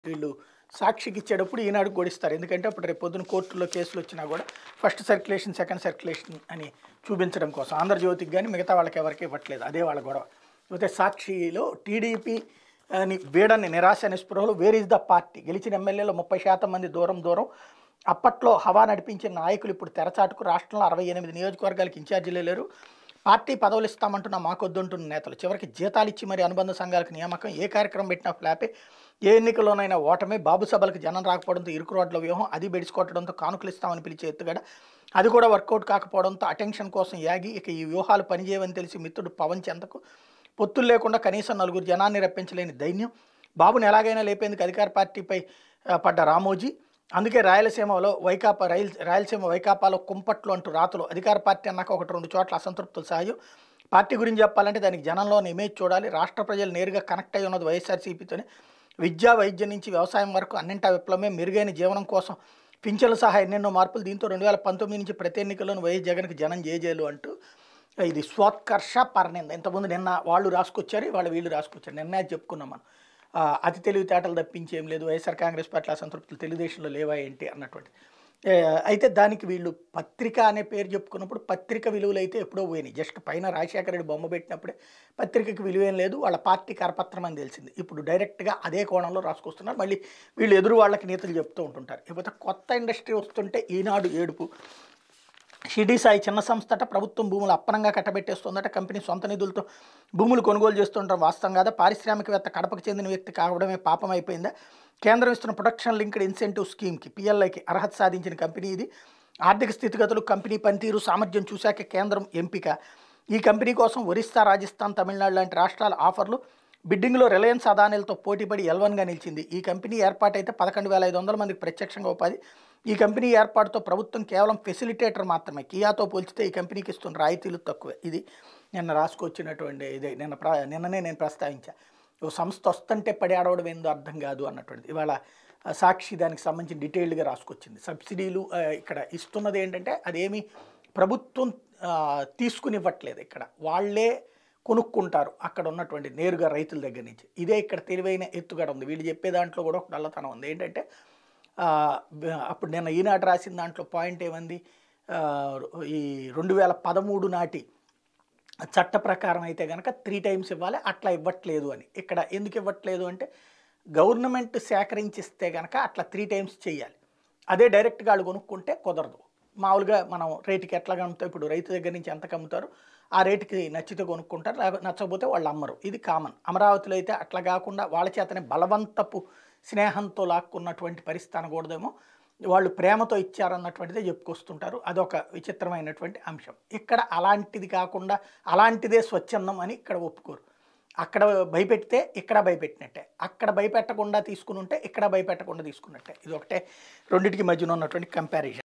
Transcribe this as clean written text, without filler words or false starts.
వీళ్ళు సాక్షికి ఇచ్చేటప్పుడు ఈనాడు గొడిస్తారు. ఎందుకంటే అప్పుడు రేపు పొద్దున కోర్టులో కేసులు వచ్చినా కూడా ఫస్ట్ సర్క్యులేషన్, సెకండ్ సర్క్యులేషన్ అని చూపించడం కోసం. ఆంధ్రజ్యోతికి కానీ మిగతా వాళ్ళకి ఎవరికి ఇవ్వట్లేదు. అదే వాళ్ళ గొడవ. అయితే సాక్షిలో టీడీపీ అని వీడని నిరాశ నిస్పృహలు వేర్ ఈజ్ ద పార్టీ గెలిచిన ఎమ్మెల్యేలో 30% మంది దూరం అప్పట్లో హవా నడిపించిన నాయకులు ఇప్పుడు తెరచాటుకు రాష్ట్రంలో 68 నియోజకవర్గాలకు ఇన్ఛార్జీలు లేరు. పార్టీ పదవులు ఇస్తామంటున్న మాకొద్దుంటున్న నేతలు చివరికి జీతాలు ఇచ్చి మరి అనుబంధ సంఘాలకు నియామకం, ఏ కార్యక్రమం పెట్టినా ఫ్లాపే, ఏ ఎన్నికల్లోనైనా ఓటమే, బాబు సభలకు జనం రాకపోవడంతో ఇరుకు రోడ్ల వ్యూహం, అది బెడిసికొట్టడంతో కానుకలు ఇస్తామని పిలిచే ఎత్తుగడ, అది కూడా వర్కౌట్ కాకపోవడంతో అటెన్షన్ కోసం యాగి, ఇక ఈ వ్యూహాలు పనిచేయవని తెలిసి మిత్రుడు పవన్ చెంతకు పొత్తులు లేకుండా కనీసం నలుగురు జనాన్ని రప్పించలేని దైన్యం, బాబుని ఎలాగైనా లేపేందుకు అధికార పార్టీపై పడ్డ రామోజీ, అందుకే రాయలసీమలో రాయలసీమ వైకాపాలో కుంపట్లు అంటూ రాతలు, అధికార పార్టీ అన్నాక 1-2 చోట్ల అసంతృప్తులు సహజం, పార్టీ గురించి చెప్పాలంటే దానికి జనంలోని ఇమేజ్ చూడాలి, రాష్ట్ర ప్రజలు నేరుగా కనెక్ట్ అయి ఉన్నది వైఎస్ఆర్సీపీతోనే, విద్యా వైద్యం నుంచి వ్యవసాయం వరకు అన్నింటా విప్లవమే, మెరుగైన జీవనం కోసం పింఛన్ల సహా ఎన్నెన్నో మార్పులు, దీంతో 2019 నుంచి ప్రతి ఎన్నికల్లోనూ వైఎస్ జగన్కి జనం జేజేలు అంటూ ఇది స్వోత్కర్ష పరనింద. ఇంతకుముందు నిన్న వాళ్ళు రాసుకొచ్చారు, వాళ్ళు వీళ్ళు రాసుకొచ్చారు. నిన్న చెప్పుకున్నాం మనం. అతి తెలివితేటలు తప్పించేం లేదు, వైఎస్ఆర్ కాంగ్రెస్ పట్ల అసంతృప్తులు తెలుగుదేశంలో లేవా ఏంటి అన్నటువంటి. అయితే దానికి వీళ్ళు పత్రిక అనే పేరు చెప్పుకున్నప్పుడు పత్రిక విలువలు అయితే ఎప్పుడో పోయినాయి. జస్ట్ పైన రాజశేఖర రెడ్డి బొమ్మ పెట్టినప్పుడే పత్రికకి విలువేం లేదు, వాళ్ళ పార్టీ కరపత్రం అని తెలిసింది. ఇప్పుడు డైరెక్ట్గా అదే కోణంలో రాసుకొస్తున్నారు. మళ్ళీ వీళ్ళు ఎదురు వాళ్ళకి నీతులు చెప్తూ ఉంటుంటారు. ఇకపోతే కొత్త ఇండస్ట్రీ వస్తుంటే ఈనాడు ఏడుపు. షిరిడి సాయి చిన్న సంస్థట, ప్రభుత్వం భూములు అప్పనంగా కట్టబెట్టేస్తుందట, కంపెనీ సొంత నిధులతో భూములు కొనుగోలు చేస్తుండడం వాస్తవం కాదా, పారిశ్రామికవేత్త కడపకు చెందిన వ్యక్తి కావడమే పాపం అయిపోయిందా, కేంద్రం ఇస్తున్న ప్రొడక్షన్ లింక్డ్ ఇన్సెంటివ్ స్కీమ్కి పిఎల్ఐకి అర్హత సాధించిన కంపెనీ ఇది, ఆర్థిక స్థితిగతులు కంపెనీ పనితీరు సామర్థ్యం చూశాక కేంద్రం ఎంపిక, ఈ కంపెనీ కోసం ఒరిస్సా, రాజస్థాన్, తమిళనాడు లాంటి రాష్ట్రాల ఆఫర్లు, బిడ్డింగ్లో రిలయన్స్, అదానీలతో పోటీపడి L1గా నిలిచింది. ఈ కంపెనీ ఏర్పాటైతే 11,500 మందికి ప్రత్యక్షంగా ఉపాధి. ఈ కంపెనీ ఏర్పాటుతో ప్రభుత్వం కేవలం ఫెసిలిటేటర్ మాత్రమే, కియాతో పోల్చితే ఈ కంపెనీకి ఇస్తున్న రాయితీలు తక్కువే. ఇది నిన్న రాసుకొచ్చినటువంటి ఇదే. నిన్ననే నేను ప్రస్తావించా, ఓ సంస్థ వస్తుంటే పడి ఆడవడం ఏందో అర్థం కాదు అన్నటువంటిది. ఇవాళ సాక్షి దానికి సంబంధించి డీటెయిల్డ్గా రాసుకొచ్చింది. సబ్సిడీలు ఇక్కడ ఇస్తున్నది ఏంటంటే అదేమి ప్రభుత్వం తీసుకుని ఇవ్వట్లేదు, ఇక్కడ వాళ్ళే కొనుక్కుంటారు అక్కడ ఉన్నటువంటి నేరుగా రైతుల దగ్గర నుంచి. ఇదే ఇక్కడ తెలివైన ఎత్తుగడ ఉంది. వీళ్ళు చెప్పే దాంట్లో కూడా ఒక నల్లతనం ఉంది. ఏంటంటే అప్పుడు నిన్న ఈనాడు రాసిన దాంట్లో పాయింట్ ఏమంది, ఈ 2013 నాటి చట్ట ప్రకారం అయితే కనుక 3 times ఇవ్వాలి, అట్లా ఇవ్వట్లేదు అని. ఇక్కడ ఎందుకు ఇవ్వట్లేదు అంటే గవర్నమెంట్ సేకరించిస్తే కనుక అట్లా 3 times చేయాలి. అదే డైరెక్ట్గా వాళ్ళు కొనుక్కుంటే కుదరదు. మామూలుగా మనం రేటుకి ఎట్లాగా అమ్ముతాం, ఇప్పుడు రైతు దగ్గర నుంచి ఎంతకు అమ్ముతారు ఆ రేటుకి నచ్చితే కొనుక్కుంటారు, లేకపోతే నచ్చకపోతే వాళ్ళు అమ్మరు. ఇది కామన్. అమరావతిలో అయితే అట్లా కాకుండా వాళ్ళ చేతనే బలవంతపు స్నేహంతో లాక్కున్నటువంటి పరిస్థితి అనకూడదేమో, వాళ్ళు ప్రేమతో ఇచ్చారన్నటువంటిదే చెప్పుకొస్తుంటారు. అదొక విచిత్రమైనటువంటి అంశం. ఇక్కడ అలాంటిది కాకుండా అలాంటిదే స్వచ్ఛందం అని ఇక్కడ ఒప్పుకోరు. అక్కడ భయపెడితే ఇక్కడ భయపెట్టినట్టే, అక్కడ భయపెట్టకుండా తీసుకుని ఉంటే ఇక్కడ భయపెట్టకుండా తీసుకున్నట్టే. ఇది ఒకటే రెండింటికి మధ్యన ఉన్నటువంటి కంపారిజన్.